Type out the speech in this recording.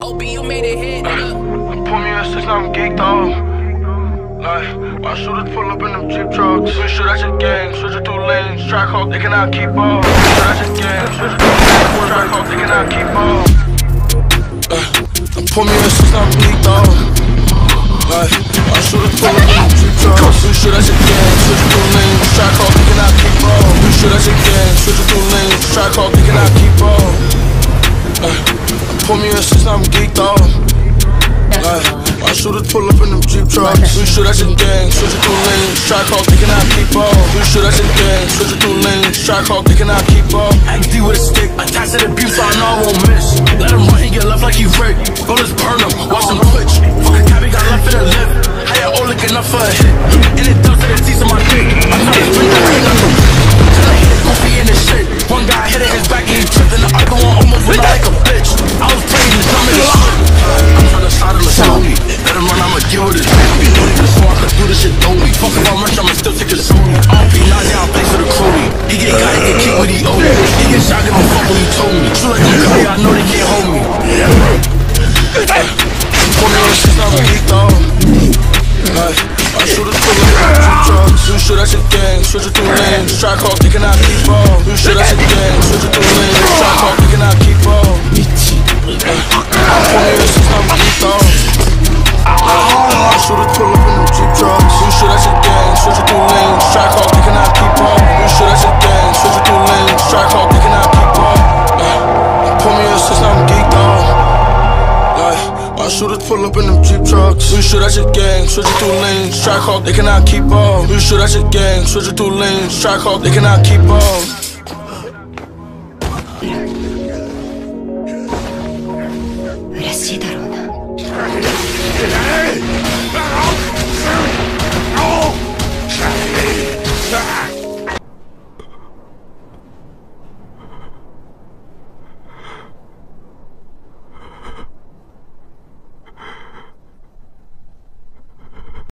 OB, you made it hit. Pull me in 6, now I'm geeked out. Like, my shooters pull up in them Jeep trucks. We shoot at your gang, switch it through lanes. Track hawk, they cannot keep up. Shoot at your gang, switch it through lanes. Track hawk, they cannot keep up. Pull me in 6, now I'm geeked out. Like, my shooters pull up in them Jeep trucks. We shoot at your gang, switch it through lanes. Track hawk, they cannot keep up. We shoot at your gang, switch it through lanes. Track hawk, they cannot keep up. Pull me in 6, now I'm geeked out. My shooters pull up in them Jeep trucks. We shoot at your gang, switch it through lanes. Track hawk, they cannot keep up. We shoot at your gang, switch it through lanes. Track hawk, they cannot keep up. XD with a stick, attached to the beam, so I know I won't miss. Let him run, he get left like he Rick. Go, let's burn him, watch him twitch. Fuck a cab, he got left in the lip. How ya all looking up for a hit? And it does to the teeth of my dick. I try to sprint that ring on the till I hit goofy in his shit. One guy hit his back and he tripped, and the other one almost went out like a bitch. I was praying to come in the shit. I'm trying to start him a Sony. Let him run, I'ma give it a baby. Just so I could do this shit, don't me. Fuck if I'm rich, I'ma still take a Sony. RP, not down, place for the crony. He get got, he get kicked what he owe me. He get shot, give a fuck what he told me. True like I'm Curry, I know they can't hold me. Pull me in 6, now I'm geeked out. My shooters pull up in them Jeep trucks. We shoot at your gang, switch it through lanes. Track hawk, they cannot keep up. We shoot at your gang, switch it through lanes. Track hawk, they cannot keep up. Pull me in 6, now I'm geeked out. My shooters pull up in them Jeep trucks. We shoot at your gang, switch it through lanes. Track hawk, they cannot keep up. We shoot at your gang, switch it through lanes. Track hawk, they cannot keep up. Pull me in 6, now I'm geeked out. My shooters pull up in them Jeep trucks. We shoot at your gang, switch it through lanes. Track hawk, they cannot keep up. We shoot at your gang, switch it through lanes. Track hawk, they cannot keep up.